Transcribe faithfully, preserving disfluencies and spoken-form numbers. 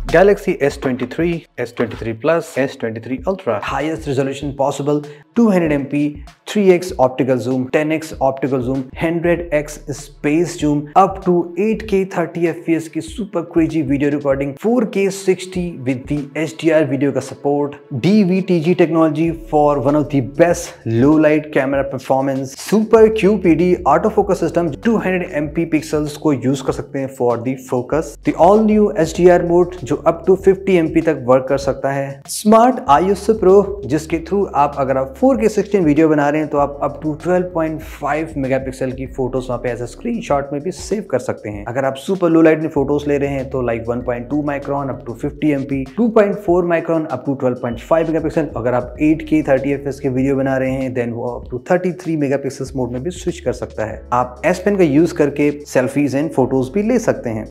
Galaxy S twenty-three, S twenty-three Plus, S twenty-three Ultra. Highest resolution possible, two hundred megapixel, three x optical zoom, ten x optical zoom, one hundred x space zoom, up to eight K thirty F P S की super crazy video recording, four K sixty with the H D R video का support, D V T G technology for one of the best low light camera performance, super Q P D autofocus system, two hundred megapixel pixels को use कर सकते हैं for the focus, the all new H D R mode जो up to fifty M P तक work कर सकता है, smart I S O Pro जिसके थ्रू आप अगर आप four K sixteen वीडियो बना रहे हैं तो आप up to twelve point five megapixel की फोटोज वहां पे एज अ स्क्रीनशॉट में भी सेव कर सकते हैं। अगर आप सुपर लो लाइट में फोटोज ले रहे हैं तो like one point two micron up to fifty M P, two point four micron up to twelve point five megapixel. अगर आप eight K thirty F P S के वीडियो बना रहे हैं देन वो up to thirty-three megapixel mode में भी switch कर सकता है। आप एस पेन का यूज करके सेल्फीज एंड फोटोज भी ले सकते हैं।